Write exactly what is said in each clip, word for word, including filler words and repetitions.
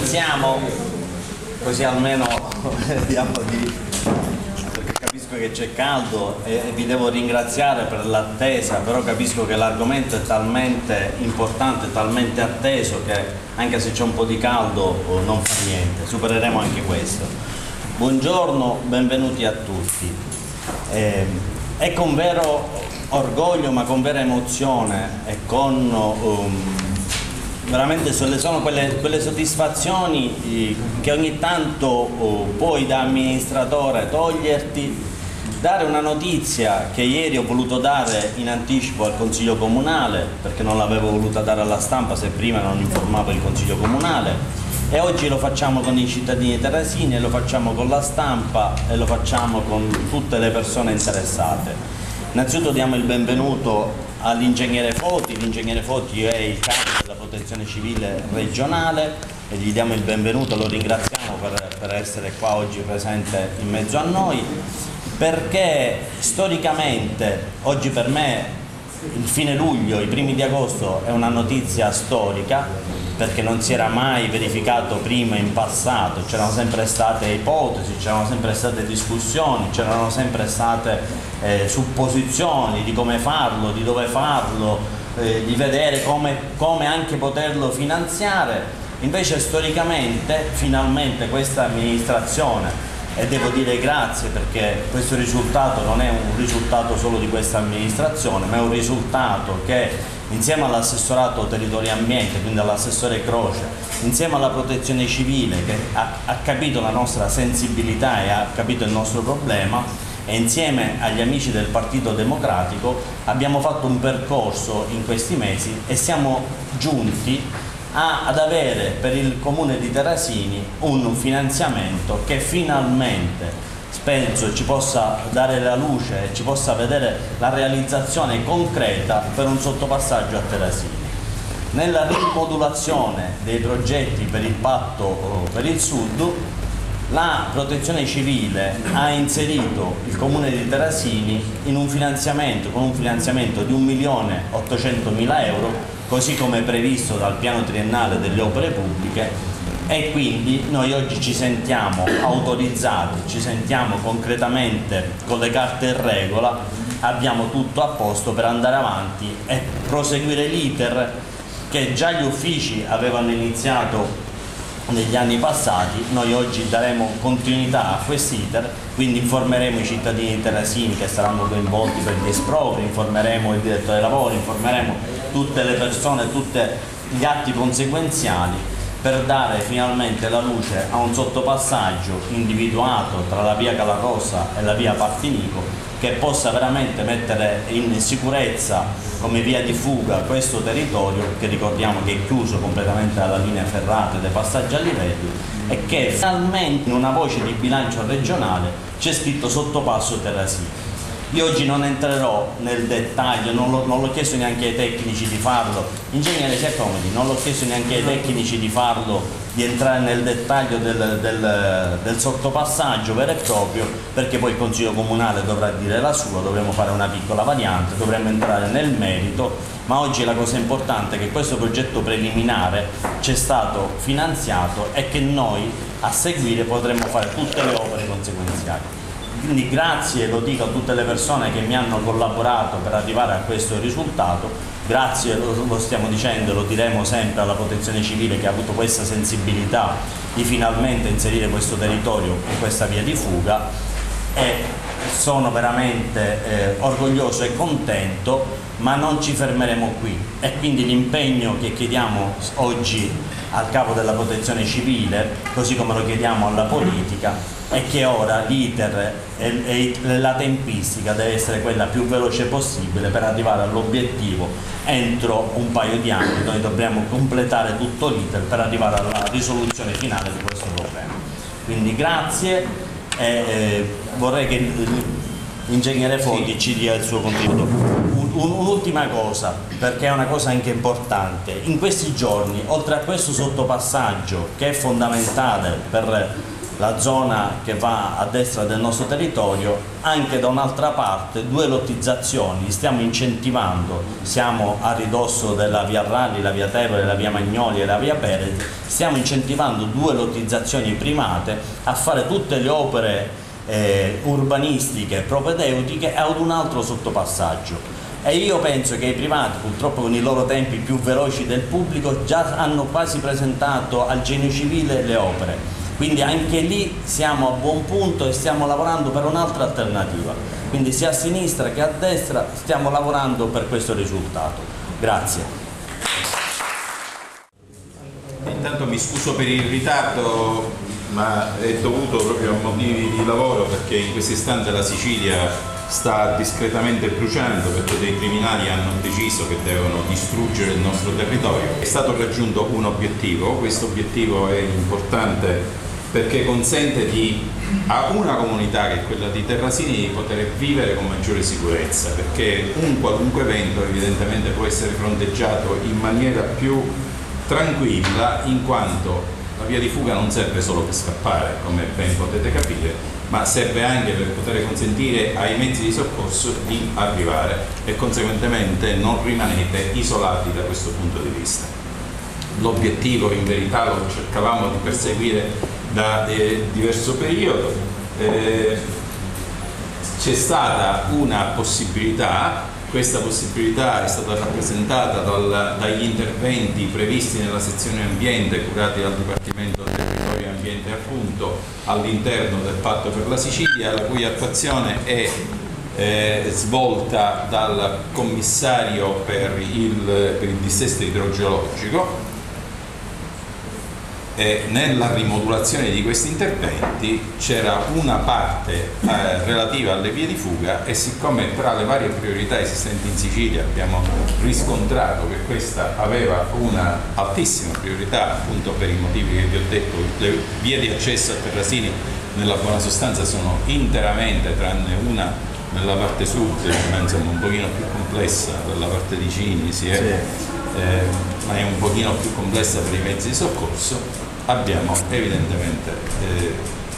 Iniziamo, così almeno vediamo di... perché capisco che c'è caldo e vi devo ringraziare per l'attesa, però capisco che l'argomento è talmente importante, talmente atteso che anche se c'è un po' di caldo non fa niente, supereremo anche questo. Buongiorno, benvenuti a tutti. Eh, è con vero orgoglio ma con vera emozione e con... Um, veramente sono quelle, quelle soddisfazioni che ogni tanto oh, puoi da amministratore toglierti, dare una notizia che ieri ho voluto dare in anticipo al Consiglio Comunale, perché non l'avevo voluta dare alla stampa se prima non informavo il Consiglio Comunale, e oggi lo facciamo con i cittadini terrasini e lo facciamo con la stampa e lo facciamo con tutte le persone interessate. Innanzitutto diamo il benvenuto all'ingegnere Foti. L'ingegnere Foti è il capo della protezione civile regionale e gli diamo il benvenuto, lo ringraziamo per, per essere qua oggi presente in mezzo a noi, perché storicamente oggi per me il fine luglio, i primi di agosto è una notizia storica, perché non si era mai verificato prima in passato, c'erano sempre state ipotesi, c'erano sempre state discussioni, c'erano sempre state eh, supposizioni di come farlo, di dove farlo, eh, di vedere come, come anche poterlo finanziare. Invece storicamente finalmente questa amministrazione, e devo dire grazie perché questo risultato non è un risultato solo di questa amministrazione, ma è un risultato che insieme all'assessorato territorio e ambiente, quindi all'assessore Croce, insieme alla protezione civile che ha, ha capito la nostra sensibilità e ha capito il nostro problema, e insieme agli amici del Partito Democratico abbiamo fatto un percorso in questi mesi e siamo giunti a, ad avere per il comune di Terrasini un finanziamento che finalmente penso ci possa dare la luce e ci possa vedere la realizzazione concreta per un sottopassaggio a Terrasini. Nella rimodulazione dei progetti per il patto per il sud, la protezione civile ha inserito il comune di Terrasini in un finanziamento, con un finanziamento di un milione ottocentomila euro, così come previsto dal piano triennale delle opere pubbliche, e quindi noi oggi ci sentiamo autorizzati, ci sentiamo concretamente con le carte in regola, abbiamo tutto a posto per andare avanti e proseguire l'iter che già gli uffici avevano iniziato negli anni passati. Noi oggi daremo continuità a quest'iter, quindi informeremo i cittadini terrasini che saranno coinvolti per gli espropri, informeremo il direttore dei lavori, informeremo tutte le persone, tutti gli atti conseguenziali, per dare finalmente la luce a un sottopassaggio individuato tra la via Calarossa e la via Partinico, che possa veramente mettere in sicurezza come via di fuga questo territorio, che ricordiamo che è chiuso completamente dalla linea ferrata e dai passaggi a livello, e che finalmente in una voce di bilancio regionale c'è scritto sottopasso Terrasini. Io oggi non entrerò nel dettaglio, non l'ho chiesto neanche ai tecnici di farlo, ingegnere si accomodi, non l'ho chiesto neanche ai tecnici di farlo, di entrare nel dettaglio del, del, del sottopassaggio vero e proprio, perché poi il Consiglio Comunale dovrà dire la sua, dovremo fare una piccola variante, dovremo entrare nel merito, ma oggi la cosa importante è che questo progetto preliminare c'è stato finanziato e che noi a seguire potremo fare tutte le opere conseguenziali. Quindi grazie, lo dico a tutte le persone che mi hanno collaborato per arrivare a questo risultato, grazie, lo, lo stiamo dicendo, lo diremo sempre alla protezione civile che ha avuto questa sensibilità di finalmente inserire questo territorio in questa via di fuga, e sono veramente eh, orgoglioso e contento, ma non ci fermeremo qui, e quindi l'impegno che chiediamo oggi al capo della protezione civile, così come lo chiediamo alla politica, è che ora l'iter e, e la tempistica deve essere quella più veloce possibile per arrivare all'obiettivo entro un paio di anni. Noi dobbiamo completare tutto l'iter per arrivare alla risoluzione finale di questo problema. Quindi grazie, e eh, vorrei che l'ingegnere Foti sì. ci dia il suo contributo. Un'ultima cosa, perché è una cosa anche importante: in questi giorni, oltre a questo sottopassaggio che è fondamentale per la zona che va a destra del nostro territorio, anche da un'altra parte due lottizzazioni, li stiamo incentivando, siamo a ridosso della via Ralli, la via Tevere, la via Magnoli e la via Perez, stiamo incentivando due lottizzazioni private a fare tutte le opere eh, urbanistiche propedeutiche ad un altro sottopassaggio. E io penso che i privati, purtroppo con i loro tempi più veloci del pubblico, già hanno quasi presentato al Genio Civile le opere. Quindi anche lì siamo a buon punto e stiamo lavorando per un'altra alternativa. Quindi sia a sinistra che a destra stiamo lavorando per questo risultato. Grazie. Intanto mi scuso per il ritardo, ma è dovuto proprio a motivi di lavoro, perché in questo istante la Sicilia sta discretamente bruciando perché dei criminali hanno deciso che devono distruggere il nostro territorio. È stato raggiunto un obiettivo, questo obiettivo è importante perché consente di, a una comunità che è quella di Terrasini di poter vivere con maggiore sicurezza, perché un qualunque evento evidentemente può essere fronteggiato in maniera più tranquilla, in quanto la via di fuga non serve solo per scappare, come ben potete capire, ma serve anche per poter consentire ai mezzi di soccorso di arrivare e conseguentemente non rimanete isolati da questo punto di vista. L'obiettivo in verità lo cercavamo di perseguire da eh, diverso periodo, eh, c'è stata una possibilità, questa possibilità è stata rappresentata dal, dagli interventi previsti nella sezione ambiente curati dal Dipartimento del Territorio e Ambiente appunto all'interno del Patto per la Sicilia, la cui attuazione è eh, svolta dal commissario per il, per il dissesto idrogeologico. E nella rimodulazione di questi interventi c'era una parte eh, relativa alle vie di fuga e siccome tra le varie priorità esistenti in Sicilia abbiamo riscontrato che questa aveva una altissima priorità appunto per i motivi che vi ho detto, le vie di accesso a Terrasini nella buona sostanza sono interamente, tranne una nella parte sud, ma insomma un pochino più complessa, dalla parte di Cinisi, eh, sì. eh, ma è un pochino più complessa per i mezzi di soccorso. Abbiamo evidentemente eh,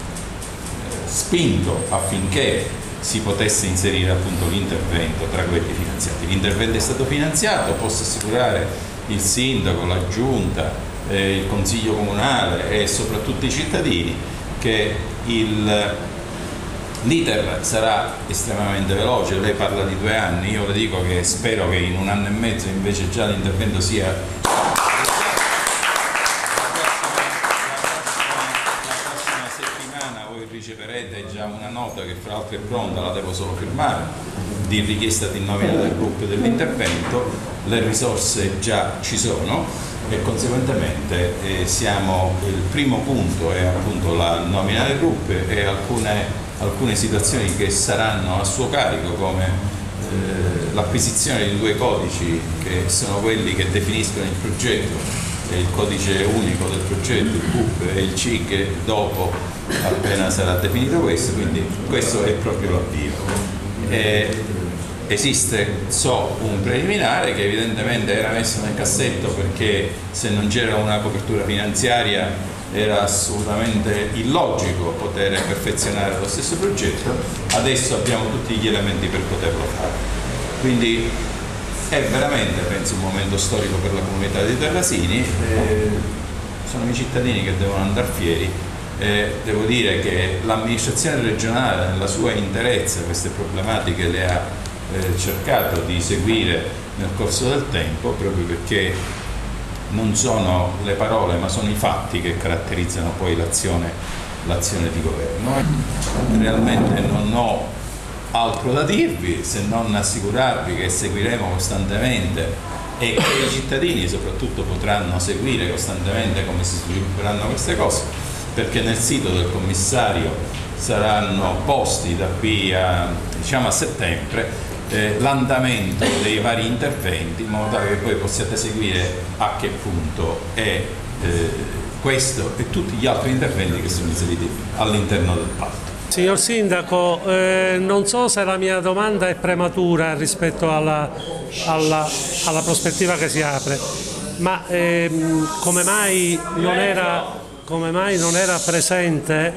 spinto affinché si potesse inserire appunto l'intervento tra quelli finanziati. L'intervento è stato finanziato, posso assicurare il sindaco, la giunta, eh, il consiglio comunale e soprattutto i cittadini che l'iter sarà estremamente veloce. Lei parla di due anni, io le dico che spero che in un anno e mezzo invece già l'intervento sia riceverete già una nota che fra l'altro è pronta, la devo solo firmare, di richiesta di nomina del gruppo dell'intervento, le risorse già ci sono e conseguentemente eh, siamo, il primo punto è appunto la nomina del gruppo e alcune, alcune situazioni che saranno a suo carico come eh, l'acquisizione di due codici che sono quelli che definiscono il progetto, il codice unico del progetto, il C U P e il C I G dopo appena sarà definito questo, quindi questo è proprio l'avvio. Esiste, so, un preliminare che evidentemente era messo nel cassetto perché se non c'era una copertura finanziaria era assolutamente illogico poter perfezionare lo stesso progetto, adesso abbiamo tutti gli elementi per poterlo fare. Quindi è veramente, penso, un momento storico per la comunità di Terrasini, eh, sono i cittadini che devono andare fieri. Eh, devo dire che l'amministrazione regionale nella sua interezza queste problematiche le ha eh, cercato di seguire nel corso del tempo, proprio perché non sono le parole ma sono i fatti che caratterizzano poi l'azione l'azione di governo. Realmente non ho altro da dirvi se non assicurarvi che seguiremo costantemente e che i cittadini soprattutto potranno seguire costantemente come si svilupperanno queste cose, perché nel sito del commissario saranno posti da qui a, diciamo, a settembre eh, l'andamento dei vari interventi in modo tale che voi possiate seguire a che punto è eh, questo e tutti gli altri interventi che sono inseriti all'interno del patto. Signor Sindaco, eh, non so se la mia domanda è prematura rispetto alla, alla, alla prospettiva che si apre, ma ehm, come mai non era come mai non era presente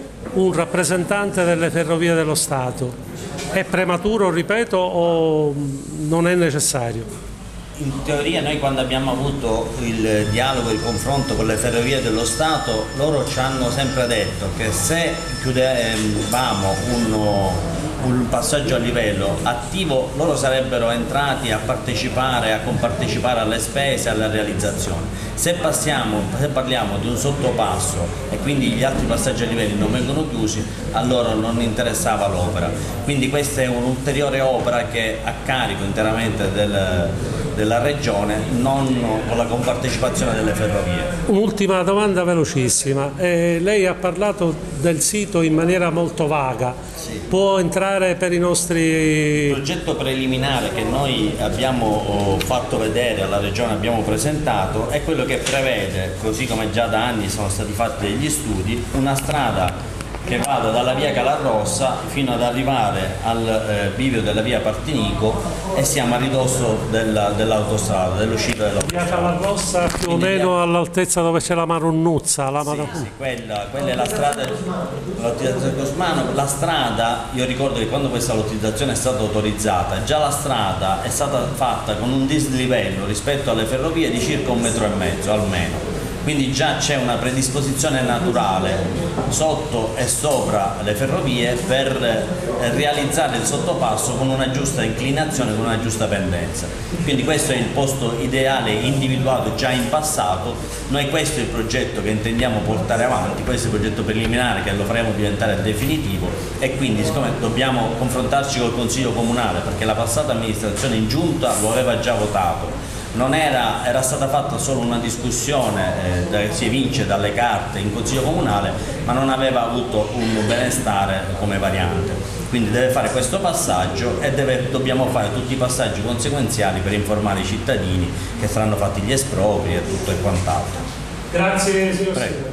un rappresentante delle Ferrovie dello Stato. È prematuro, ripeto, o non è necessario? In teoria noi quando abbiamo avuto il dialogo, il confronto con le Ferrovie dello Stato, loro ci hanno sempre detto che se chiudevamo un, un passaggio a livello attivo loro sarebbero entrati a partecipare, a compartecipare alle spese, alla realizzazione. Se, passiamo, se parliamo di un sottopasso e quindi gli altri passaggi a livelli non vengono chiusi, a loro non interessava l'opera. Quindi questa è un'ulteriore opera che a carico interamente del della regione, non con la compartecipazione delle ferrovie. Un'ultima domanda velocissima, eh, lei ha parlato del sito in maniera molto vaga, sì. Può entrare per i nostri... Il progetto preliminare che noi abbiamo fatto vedere alla regione, abbiamo presentato, è quello che prevede, così come già da anni sono stati fatti degli studi, una strada che vada dalla via Calarrossa fino ad arrivare al eh, bivio della via Partinico e siamo a ridosso dell'autostrada, dell'uscita dell'autostrada. Via Calarrossa più Quindi o meno via... all'altezza dove c'è la Maronnuzza. La sì, sì, quella, quella è la strada dell'utilizzazione Cosmano. La strada, io ricordo che quando questa lottizzazione è stata autorizzata, già la strada è stata fatta con un dislivello rispetto alle ferrovie di circa un metro e mezzo almeno. Quindi già c'è una predisposizione naturale sotto e sopra le ferrovie per realizzare il sottopasso con una giusta inclinazione, con una giusta pendenza. Quindi questo è il posto ideale individuato già in passato. Noi questo è il progetto che intendiamo portare avanti, questo è il progetto preliminare che lo faremo diventare definitivo e quindi siccome dobbiamo confrontarci col Consiglio Comunale perché la passata amministrazione in giunta lo aveva già votato. Non era, era stata fatta solo una discussione eh, si evince dalle carte in Consiglio Comunale, ma non aveva avuto un benestare come variante. Quindi deve fare questo passaggio e deve, dobbiamo fare tutti i passaggi conseguenziali per informare i cittadini che saranno fatti gli espropri e tutto e quant'altro. Grazie signor Prego.